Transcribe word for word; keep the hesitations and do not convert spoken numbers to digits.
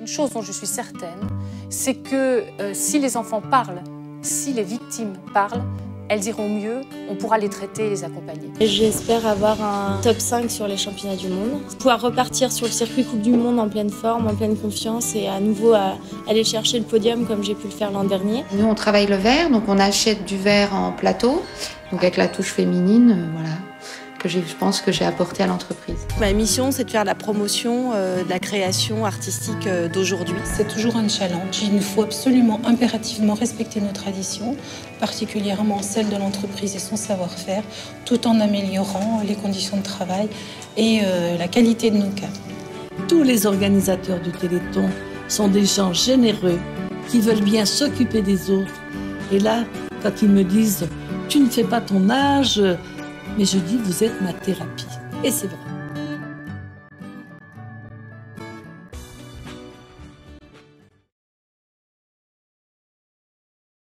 chose dont je suis certaine, c'est que euh, si les enfants parlent, si les victimes parlent, elles iront mieux, on pourra les traiter et les accompagner. J'espère avoir un top cinq sur les championnats du monde, pouvoir repartir sur le circuit Coupe du Monde en pleine forme, en pleine confiance et à nouveau à aller chercher le podium comme j'ai pu le faire l'an dernier. Nous on travaille le verre, donc on achète du verre en plateau, donc avec la touche féminine, euh, voilà, que je pense que j'ai apporté à l'entreprise. Ma mission, c'est de faire la promotion euh, de la création artistique euh, d'aujourd'hui. C'est toujours un challenge. Il nous faut absolument, impérativement respecter nos traditions, particulièrement celles de l'entreprise et son savoir-faire, tout en améliorant les conditions de travail et euh, la qualité de nos cadres. Tous les organisateurs du Téléthon sont des gens généreux qui veulent bien s'occuper des autres. Et là, quand ils me disent « tu ne fais pas ton âge », mais je dis, vous êtes ma thérapie. Et c'est vrai.